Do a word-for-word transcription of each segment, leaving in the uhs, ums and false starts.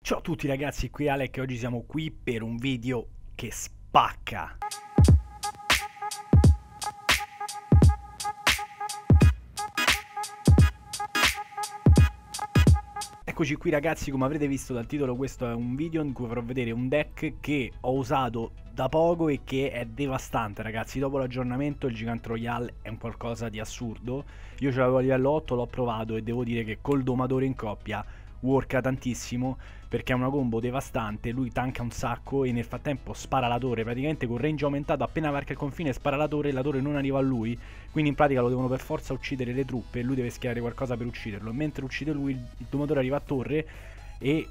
Ciao a tutti ragazzi, qui Alec e oggi siamo qui per un video che spacca. Eccoci qui ragazzi, come avrete visto dal titolo questo è un video in cui farò vedere un deck che ho usato da poco e che è devastante ragazzi. Dopo l'aggiornamento il Gigante Royale è un qualcosa di assurdo. Io ce l'avevo a livello otto, l'ho provato e devo dire che col domatore in coppia worka tantissimo perché è una combo devastante. Lui tanka un sacco e nel frattempo spara la torre, praticamente con range aumentato. Appena varca il confine spara la torre e la torre non arriva a lui, quindi in pratica lo devono per forza uccidere le truppe e lui deve schierare qualcosa per ucciderlo. Mentre uccide lui il domatore arriva a torre e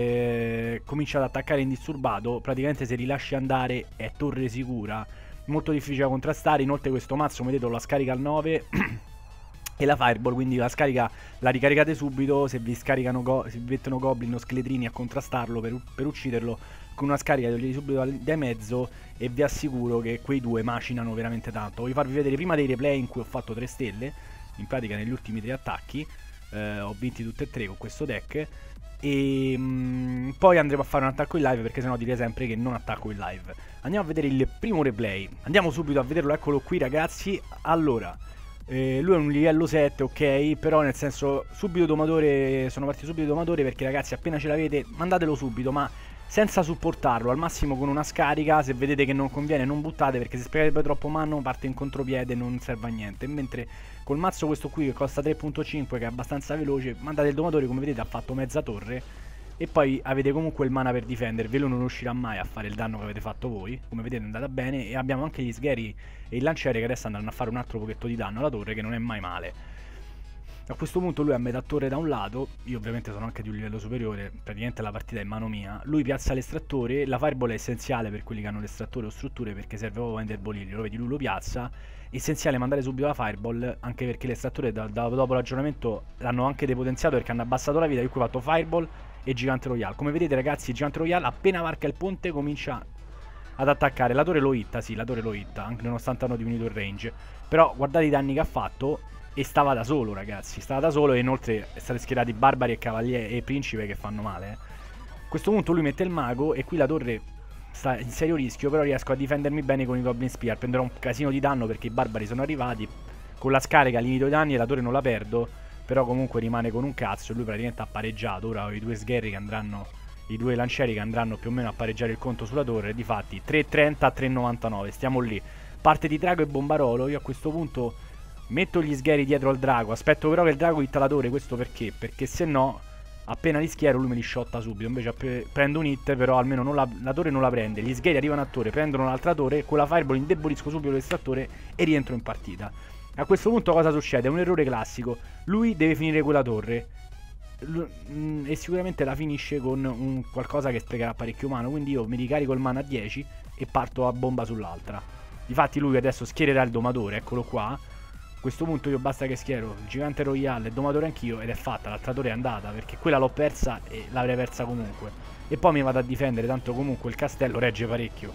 eh, comincia ad attaccare indisturbato. Praticamente se rilasci andare è torre sicura, molto difficile da contrastare. Inoltre questo mazzo, come vedete, la scarica al nove e la Fireball, quindi la scarica la ricaricate subito. Se vi scaricano go se vi mettono goblin o scheletrini a contrastarlo per, per ucciderlo, con una scarica togliete subito dai mezzo e vi assicuro che quei due macinano veramente tanto. Voglio farvi vedere prima dei replay in cui ho fatto tre stelle, in pratica negli ultimi tre attacchi, eh, ho vinti tutti e tre con questo deck. E mh, poi andremo a fare un attacco in live, perché sennò direi sempre che non attacco in live. Andiamo a vedere il primo replay, andiamo subito a vederlo, eccolo qui ragazzi. Allora, Eh, lui è un livello sette, ok, però nel senso subito domatore, sono partito subito domatore perché ragazzi appena ce l'avete mandatelo subito, ma senza supportarlo, al massimo con una scarica. Se vedete che non conviene non buttate, perché se sprecate poi troppo manno parte in contropiede e non serve a niente. Mentre col mazzo questo qui che costa tre punto cinque, che è abbastanza veloce, mandate il domatore, come vedete ha fatto mezza torre e poi avete comunque il mana per difendervi. Lui non riuscirà mai a fare il danno che avete fatto voi, come vedete è andata bene. E abbiamo anche gli sgheri e il lanciere che adesso andranno a fare un altro pochetto di danno alla torre, che non è mai male. A questo punto lui ha metà torre da un lato, io ovviamente sono anche di un livello superiore, praticamente la partita è in mano mia. Lui piazza l'estrattore, la Fireball è essenziale per quelli che hanno l'estrattore o strutture, perché serve proprio a vendere bolilli. Lo vedi, lui lo piazza, essenziale mandare subito la Fireball, anche perché l'estrattore da, da, dopo l'aggiornamento l'hanno anche depotenziato perché hanno abbassato la vita. Io qui ho fatto Fireball e Gigante Royale. Come vedete ragazzi, il Gigante Royale appena varca il ponte comincia ad attaccare. La torre lo hitta, sì, la torre lo hitta, anche nonostante hanno diminuito il range. Però guardate i danni che ha fatto. E stava da solo ragazzi, stava da solo. E inoltre state schierati barbari e cavalieri e principe che fanno male, eh. A questo punto lui mette il mago e qui la torre sta in serio rischio, però riesco a difendermi bene con i Goblin Spear. Prenderò un casino di danno perché i barbari sono arrivati. Con la scarica limito i danni e la torre non la perdo, però comunque rimane con un cazzo. Lui praticamente ha pareggiato. Ora ho i due sgherri che andranno, i due lancieri che andranno più o meno a pareggiare il conto sulla torre. Difatti tre trenta a tre novantanove, stiamo lì. Parte di drago e bombarolo. Io a questo punto metto gli sgheri dietro al drago, aspetto però che il drago hitta la torre. Questo perché? Perché se no appena li schiero lui me li shotta subito. Invece prendo un hit, però almeno non la, la torre non la prende. Gli sgheri arrivano a torre, prendono l'altra torre. Con la Fireball indebolisco subito l'estrattore e rientro in partita. A questo punto cosa succede? È un errore classico. Lui deve finire quella torre e sicuramente la finisce con un qualcosa che sprecherà parecchio mana. Quindi io mi ricarico il mana a dieci e parto a bomba sull'altra. Difatti lui adesso schiererà il domatore, eccolo qua. A questo punto io basta che schiero il Gigante Royale e domatore anch'io ed è fatta. L'altra torre è andata, perché quella l'ho persa e l'avrei persa comunque. E poi mi vado a difendere, tanto comunque il castello regge parecchio.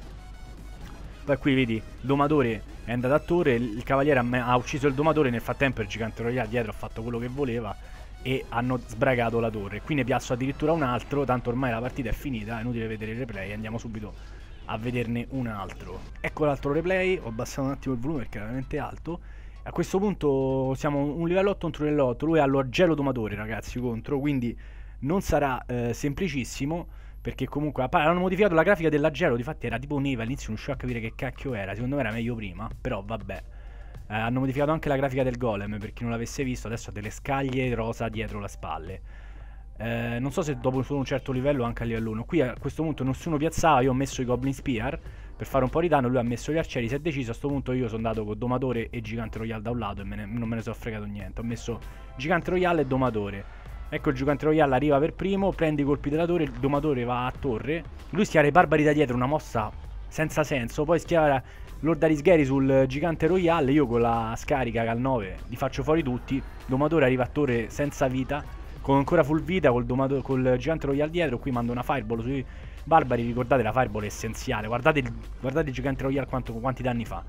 Poi qui vedi, il domatore è andato a torre, il cavaliere ha, ha ucciso il domatore. Nel frattempo il Gigante Royale dietro ha fatto quello che voleva e hanno sbragato la torre. Qui ne piazzo addirittura un altro, tanto ormai la partita è finita, è inutile vedere il replay, andiamo subito a vederne un altro. Ecco l'altro replay, ho abbassato un attimo il volume perché era veramente alto. A questo punto siamo un livello otto contro un livello otto, lui ha lo gelo domatore ragazzi contro, quindi non sarà eh, semplicissimo, perché comunque hanno modificato la grafica dell'agelo. Difatti era tipo neve, all'inizio non riuscivo a capire che cacchio era, secondo me era meglio prima, però vabbè. Eh, hanno modificato anche la grafica del golem, per chi non l'avesse visto, adesso ha delle scaglie rosa dietro le spalle. Eh, non so se dopo solo un certo livello anche a livello uno. Qui a questo punto nessuno piazzava, io ho messo i Goblin Spear per fare un po' di danno, lui ha messo gli arcieri, si è deciso. A questo punto io sono andato con domatore e Gigante Royale da un lato e me ne, non me ne sono fregato niente. Ho messo Gigante Royale e domatore. Ecco il Gigante Royale arriva per primo, prende i colpi della torre, il domatore va a torre. Lui schiera i barbari da dietro, una mossa senza senso. Poi schiera l'orda di sgheri sul Gigante Royale. Io con la scarica che al nove li faccio fuori tutti. Domatore arriva a torre senza vita, con ancora full vita, col, domato, col Gigante Royale dietro. Qui mando una Fireball sui barbari. Ricordate, la Fireball è essenziale. Guardate il, guardate il Gigante Royale quanto, quanti danni fa.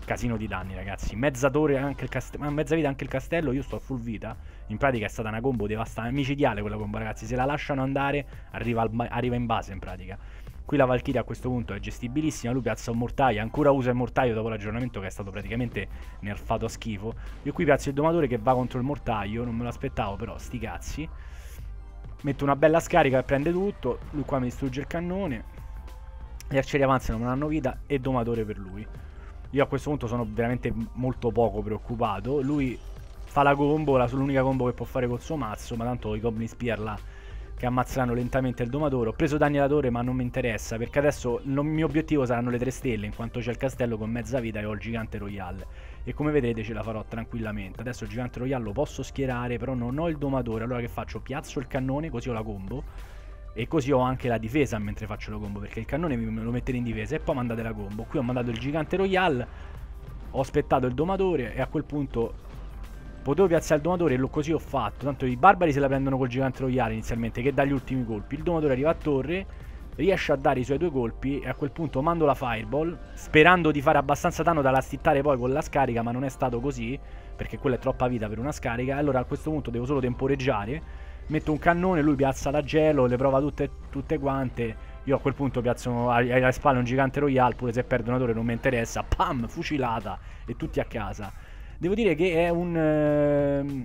casino di danni, ragazzi. Mezza torre anche il castello, ma mezza vita anche il castello, io sto a full vita. In pratica è stata una combo devastante, micidiale quella combo, ragazzi. Se la lasciano andare, arriva, al, arriva in base, in pratica. Qui la Valkyria a questo punto è gestibilissima, lui piazza un mortaio, ancora usa il mortaio dopo l'aggiornamento che è stato praticamente nerfato a schifo. Io qui piazzo il domatore che va contro il mortaio, non me lo aspettavo però, sti cazzi. Metto una bella scarica e prende tutto, lui qua mi distrugge il cannone. Gli arcieri avanzano, non hanno vita e domatore per lui. Io a questo punto sono veramente molto poco preoccupato, lui fa la combo, la l'unica combo che può fare col suo mazzo, ma tanto i Goblin Spear là che ammazzeranno lentamente il domatore. Ho preso danni alla torre ma non mi interessa, perché adesso il mio obiettivo saranno le tre stelle, in quanto c'è il castello con mezza vita e ho il gigante royale, e come vedrete ce la farò tranquillamente. Adesso il gigante royale lo posso schierare, però non ho il domatore. Allora che faccio? Piazzo il cannone, così ho la combo, e così ho anche la difesa mentre faccio la combo, perché il cannone me lo mettete in difesa e poi mandate la combo. Qui ho mandato il gigante royale, ho aspettato il domatore e a quel punto potevo piazzare il domatore e lo così ho fatto. Tanto i barbari se la prendono col gigante royale inizialmente, che dà gli ultimi colpi. Il domatore arriva a torre, riesce a dare i suoi due colpi e a quel punto mando la fireball, sperando di fare abbastanza danno da lastittare poi con la scarica, ma non è stato così, perché quella è troppa vita per una scarica. Allora a questo punto devo solo temporeggiare, metto un cannone, lui piazza la gelo, le prova tutte, tutte quante. Io a quel punto piazzo alle spalle un gigante royale, pure se perdo una torre non mi interessa, pam, fucilata e tutti a casa. Devo dire che è un uh,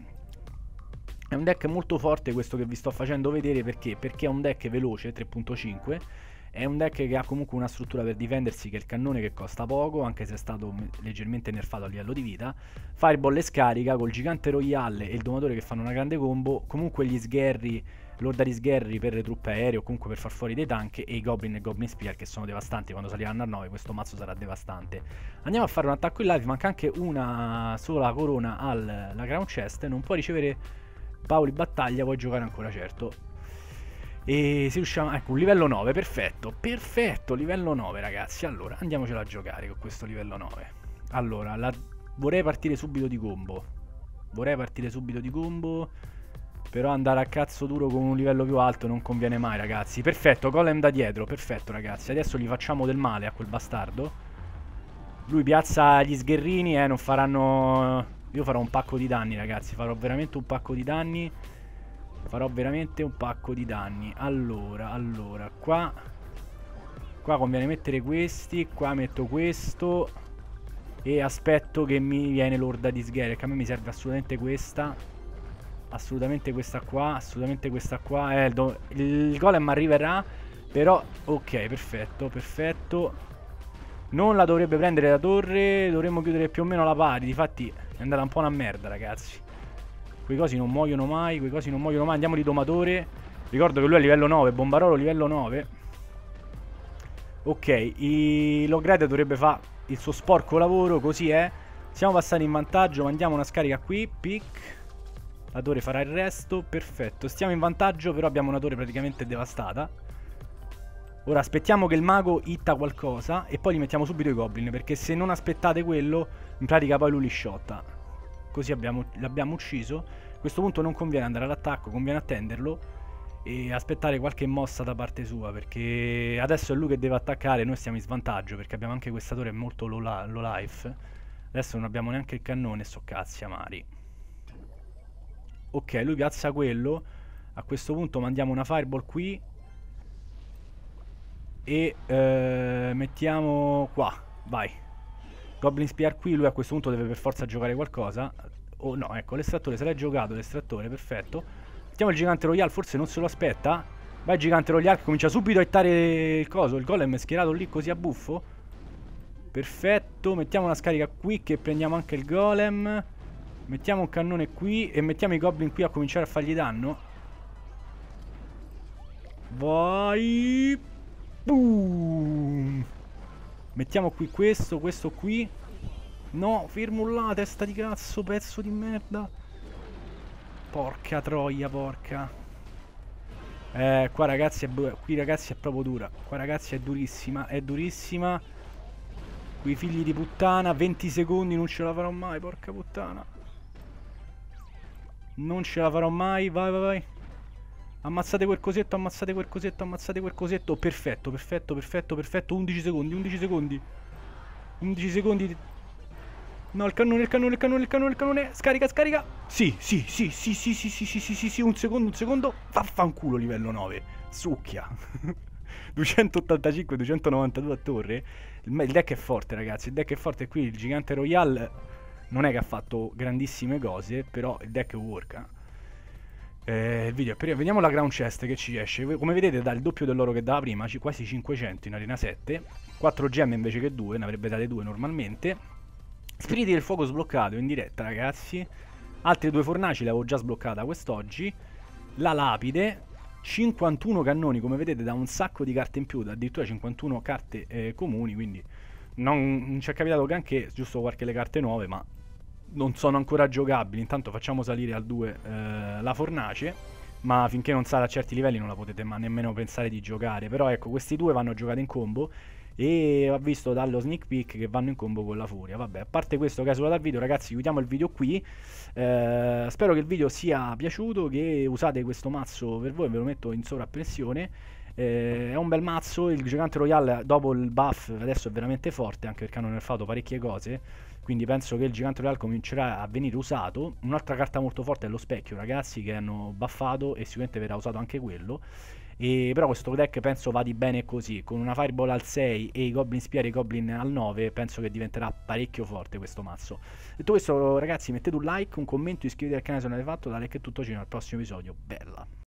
è un deck molto forte questo che vi sto facendo vedere. Perché? Perché è un deck veloce, tre punto cinque. È un deck che ha comunque una struttura per difendersi, che è il cannone che costa poco, anche se è stato leggermente nerfato a livello di vita. Fireball e scarica, col gigante royale e il domatore che fanno una grande combo. Comunque gli sgherri, l'orda di sgherri per le truppe aeree o comunque per far fuori dei tank, e i Goblin e Goblin Spear che sono devastanti. Quando saliranno a nove questo mazzo sarà devastante. Andiamo a fare un attacco in live, manca anche una sola corona alla Crown Chest, non puoi ricevere Paoli battaglia, puoi giocare ancora, certo. E se riusciamo, ecco, un livello nove, perfetto, perfetto, livello nove ragazzi. Allora, andiamocela a giocare con questo livello nove. Allora, la... vorrei partire subito di combo. Vorrei partire subito di combo, però andare a cazzo duro con un livello più alto non conviene mai, ragazzi. Perfetto, golem da dietro, perfetto ragazzi. Adesso gli facciamo del male a quel bastardo. Lui piazza gli sgherrini, eh, non faranno... Io farò un pacco di danni, ragazzi, farò veramente un pacco di danni. Farò veramente un pacco di danni. Allora, allora, qua Qua conviene mettere questi. Qua metto questo e aspetto che mi viene l'orda di sgherri, che a me mi serve assolutamente questa. Assolutamente questa qua. Assolutamente questa qua. Eh, il, il golem arriverà, però... Ok, perfetto, perfetto. Non la dovrebbe prendere la torre. Dovremmo chiudere più o meno la pari. Difatti è andata un po' una merda, ragazzi. Quei cosi non muoiono mai, quei cosi non muoiono mai. Andiamo di domatore. Ricordo che lui è a livello nove, Bombarolo livello nove. Ok, il Lograde dovrebbe fare il suo sporco lavoro, così è. Siamo passati in vantaggio, mandiamo una scarica qui, pic. La torre farà il resto, perfetto. Stiamo in vantaggio, però abbiamo una torre praticamente devastata. Ora aspettiamo che il mago hitta qualcosa e poi gli mettiamo subito i goblin, perché se non aspettate quello, in pratica poi lui li shotta. Così l'abbiamo ucciso. A questo punto non conviene andare all'attacco, conviene attenderlo e aspettare qualche mossa da parte sua, perché adesso è lui che deve attaccare. Noi stiamo in svantaggio perché abbiamo anche questa torre molto low, low life. Adesso non abbiamo neanche il cannone, sto cazzi amari. Ok, lui piazza quello. A questo punto mandiamo una fireball qui e eh, mettiamo qua, vai. Goblin Spear qui, lui a questo punto deve per forza giocare qualcosa. Oh no, ecco, l'estrattore se l'ha giocato, l'estrattore, perfetto. Mettiamo il gigante royale, forse non se lo aspetta. Vai gigante royale che comincia subito a hittare il coso. Il golem è schierato lì così a buffo. Perfetto, mettiamo una scarica qui che prendiamo anche il golem. Mettiamo un cannone qui e mettiamo i goblin qui a cominciare a fargli danno. Vai. Boom. Mettiamo qui questo, questo qui. No, fermo là, testa di cazzo, pezzo di merda. Porca troia, porca. Eh, qua ragazzi è, qui ragazzi è proprio dura. Qua ragazzi è durissima, è durissima. Qui figli di puttana, venti secondi, non ce la farò mai, porca puttana. Non ce la farò mai, vai vai vai. Ammazzate quel cosetto, ammazzate quel cosetto, ammazzate quel cosetto. Perfetto, perfetto, perfetto, perfetto. undici secondi, undici secondi. undici secondi. No, il cannone, il cannone, il cannone, il cannone, il cannone. Scarica, scarica. Sì, sì, sì, sì, sì, sì, sì, sì, sì, sì, sì, un secondo, un secondo. Vaffanculo livello nove. Succhia. duecentottantacinque, duecentonovantadue a torre. Il, il deck è forte, ragazzi. Il deck è forte. Qui il gigante Royale non è che ha fatto grandissime cose, però il deck worka. Eh, il video è per... Vediamo la ground chest che ci esce. Come vedete dà il doppio dell'oro che dava prima, quasi cinquecento in arena sette. quattro gemme invece che due, ne avrebbe date due normalmente. Spiriti del fuoco sbloccato in diretta, ragazzi. Altre due fornaci le avevo già sbloccata quest'oggi. La lapide. cinquantuno cannoni, come vedete, da un sacco di carte in più, addirittura cinquantuno carte eh, comuni, quindi non, non ci è capitato granché, giusto qualche le carte nuove, ma non sono ancora giocabili. Intanto facciamo salire al due eh, la fornace, ma finché non sale a certi livelli non la potete ma nemmeno pensare di giocare. Però ecco, questi due vanno giocati in combo e ho visto dallo sneak peek che vanno in combo con la furia. Vabbè, a parte questo che è solo dal video, ragazzi, chiudiamo il video qui. Eh, spero che il video sia piaciuto, che usate questo mazzo per voi, ve lo metto in sovrappressione. Eh, è un bel mazzo, il gigante royale dopo il buff adesso è veramente forte, anche perché hanno nerfato parecchie cose, quindi penso che il gigante royale comincerà a venire usato. Un'altra carta molto forte è lo specchio, ragazzi, che hanno buffato e sicuramente verrà usato anche quello. E però questo deck penso vadi bene così, con una Fireball al sei e i Goblin Spear e i Goblin al nove, penso che diventerà parecchio forte questo mazzo. Detto questo, ragazzi, mettete un like, un commento, iscrivetevi al canale se non l'avete fatto, da like è tutto, ci vediamo al prossimo episodio. Bella!